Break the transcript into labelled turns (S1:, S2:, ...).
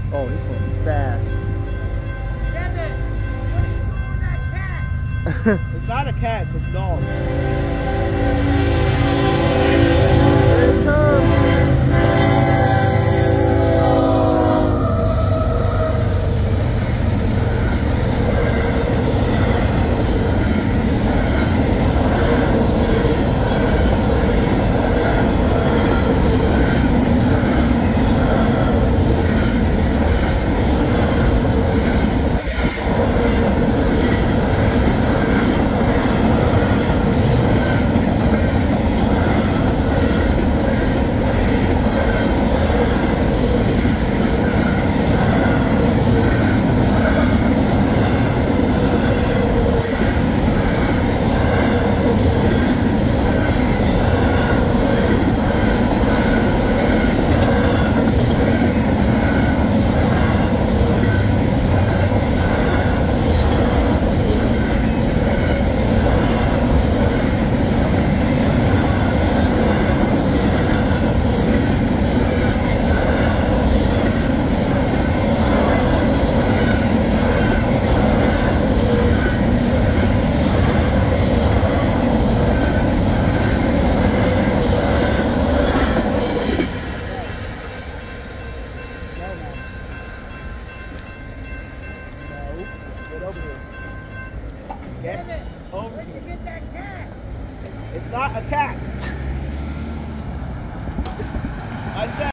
S1: Oh, he's going fast.
S2: Devin, what are you doing with that cat?
S3: It's not a cat, it's a dog.
S1: Here it comes.
S3: Get over here. Get
S2: Devin,
S3: over
S2: where'd you
S3: here.
S2: get that cat?
S3: It's not a cat. I said